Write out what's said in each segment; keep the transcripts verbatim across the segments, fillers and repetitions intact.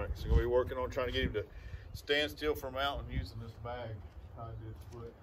right, so we're gonna be working on trying to get him to stand still for a mountain using this bag tied to his foot.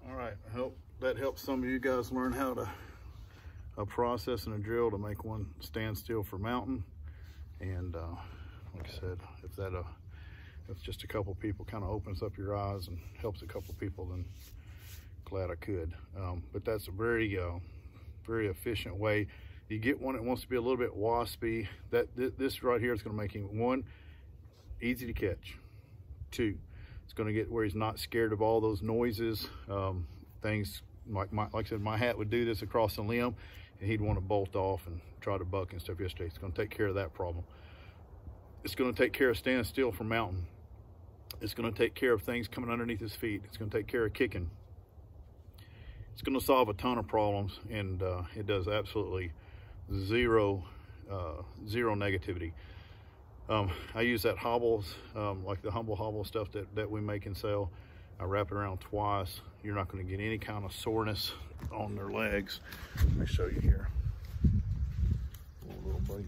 All right, I hope that helps some of you guys learn how to a process and a drill to make one stand still for mounting. And uh, like I said, if that uh, if just a couple people kind of opens up your eyes and helps a couple people, then glad I could. Um, but that's a very, uh, very efficient way. You get one that wants to be a little bit waspy. That th this right here is going to make him, one, easy to catch. Two, it's going to get where he's not scared of all those noises, um, things like my, like I said, my hat would do this across the limb, and he'd want to bolt off and try to buck and stuff yesterday. It's going to take care of that problem. It's going to take care of standing still for mounting. It's going to take care of things coming underneath his feet. It's going to take care of kicking. It's going to solve a ton of problems, and uh, it does absolutely zero, uh, zero negativity. Um, I use that hobbles, um, like the humble hobble stuff that, that we make and sell. I wrap it around twice. You're not going to get any kind of soreness on their legs. Let me show you here. Oh, little buddy.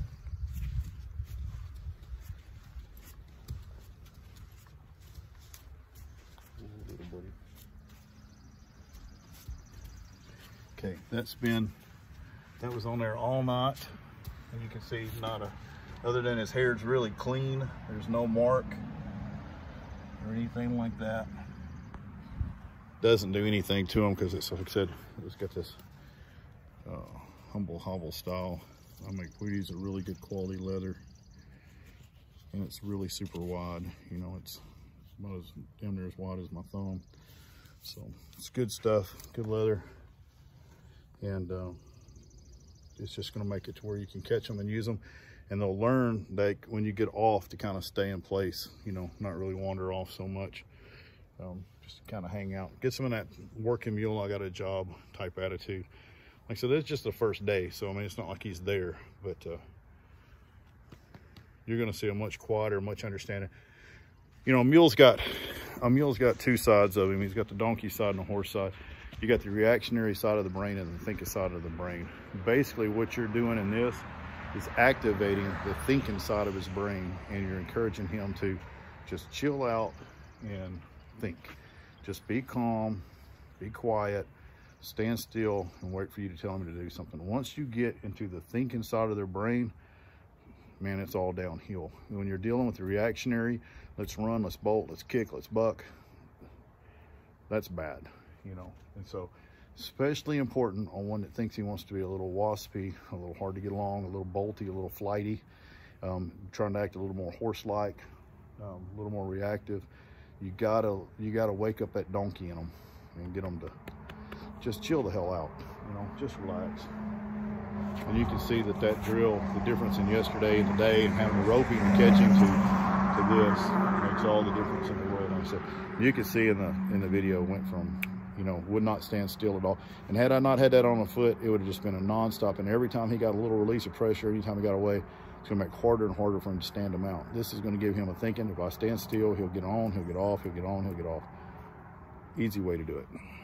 Oh, little buddy. Okay, that's been, that was on there all night. And you can see not a, other than his hair's really clean, there's no mark or anything like that. Doesn't do anything to him because it's, like I said, it's got this uh, humble hobble style. I make, we use a really good quality leather, and it's really super wide. You know, it's about as damn near as wide as my thumb. So it's good stuff, good leather, and uh, it's just going to make it to where you can catch them and use them. And they'll learn that when you get off to kind of stay in place, you know, not really wander off so much. Um, just kind of hang out. Get some of that working mule, I got a job type attitude. Like I said, it's just the first day, so I mean, it's not like he's there, but uh, you're going to see a much quieter, much understanding. You know, a mule's got, a mule's got two sides of him. He's got the donkey side and the horse side. You got the reactionary side of the brain and the thinking side of the brain. Basically, what you're doing in this is activating the thinking side of his brain, and you're encouraging him to just chill out and think. Just be calm, be quiet, stand still, and wait for you to tell him to do something. Once you get into the thinking side of their brain, man, it's all downhill. When you're dealing with the reactionary, let's run, let's bolt, let's kick, let's buck, that's bad, you know. And so, especially important on one that thinks he wants to be a little waspy, a little hard to get along, a little bolty, a little flighty, um, trying to act a little more horse-like, um, a little more reactive. You gotta, you gotta wake up that donkey in them and get them to just chill the hell out, you know, just relax. And you can see that that drill, the difference in yesterday and today, and having the roping and catching to, to this makes all the difference in the world. Like I said, you can see in the, in the video, went from, you know, would not stand still at all. And had I not had that on a foot, it would have just been a nonstop. And every time he got a little release of pressure, anytime he got away, it's gonna make it harder and harder for him to stand him out. This is gonna give him a thinking, if I stand still, he'll get on, he'll get off, he'll get on, he'll get off. Easy way to do it.